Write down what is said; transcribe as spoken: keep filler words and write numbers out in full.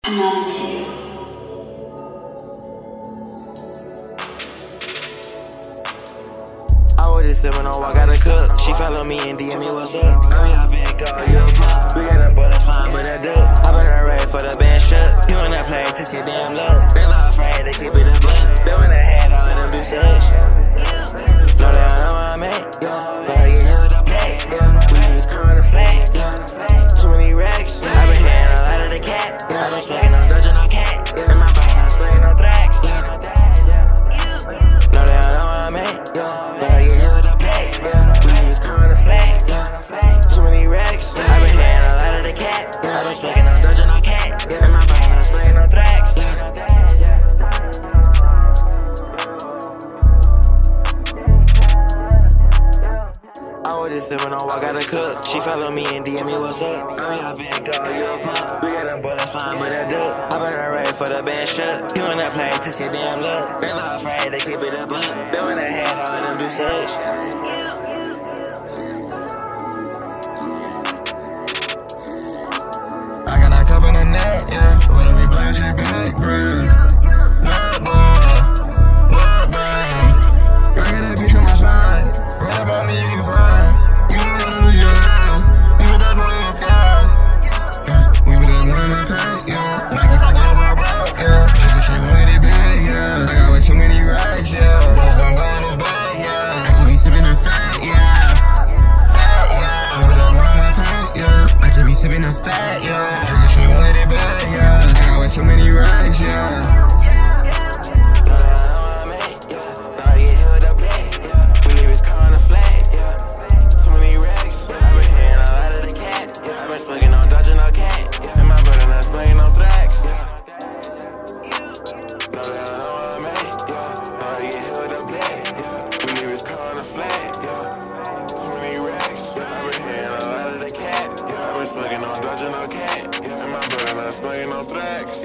Anonymity. I was just sippin' on what I gotta cook. She follow me and D M me what's up. Hurry up and call you a pup. We got them bullets fine, but I do. I been ready for the band shut. You wanna play, test your damn luck. They not afraid, they keep it a buck. They when they had all of them do such. Know they all know what I mean. Yeah, but I get hit with a blade. Yeah, we use current and flame. Yeah, too many racks. I been hearing a lot of the cat. I been smoking on dodging on cat. In my brain, I'm spraying on tracks. Know they all know what I mean. Yeah, but I get hit with a blade. Yeah, we use current and flame. Yeah, too many racks. I been hearing a lot of the cat. I been smoking on dodging on cat. In my brain, I'm spraying on tracks. I was just sippin' on what I gotta cook. She follow me and D M me what's up. Hurry up and call you a pup. We got them bullets fine, but I do. I been ready for the band shut. You wanna play, test your damn luck. They not afraid, they keep it a buck. They when they had all of them do such. I got that cup in the net, yeah. When we blame shit back, bruh. What boy? What boy? I got that bitch on my side. What about me, you can find. You know, yeah. We with that boy in the sky. Yeah. We with that one in the pack, yeah. Like I'm talking over a block, yeah. Nigga, she with it bad, yeah. I got way too many rides, yeah. Boys don't go in the bag, yeah. I just be sipping the fat, yeah. Fat, yeah. With that one in the pack, yeah. I just be sipping the fat, yeah. Nigga, she with it bad, yeah. I got way too many rides, yeah. Smoking on tracks.